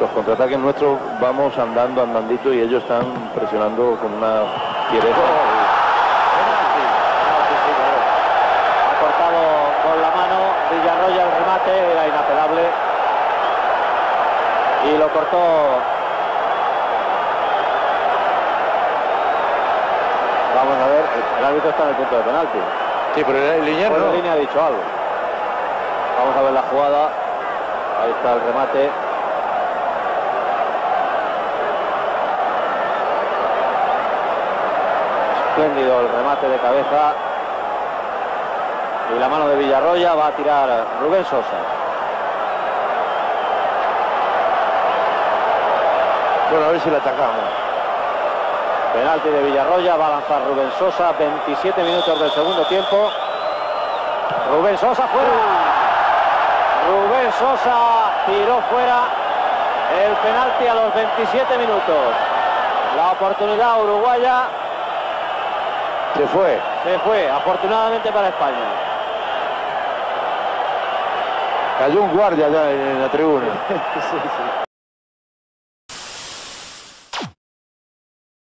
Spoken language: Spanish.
los contraataques nuestros vamos andandito y ellos están presionando con una fiereza. Ha cortado con la mano Villarroya el remate, era inapelable y lo cortó. Vamos a ver, el árbitro está en el punto de penalti. Sí, pero el Liniers Bueno, no. la línea ha dicho algo. Vamos a ver la jugada. Ahí está el remate. Espléndido el remate de cabeza. Y la mano de Villarroya va a tirar Rubén Sosa. Bueno, a ver si la atacamos. Penalti de Villarroya, va a lanzar Rubén Sosa. 27 minutos del segundo tiempo. Rubén Sosa fuera. Rubén Sosa tiró fuera el penalti a los 27 minutos. La oportunidad uruguaya Se fue. afortunadamente para España. Cayó un guardia allá en la tribuna. Sí, sí.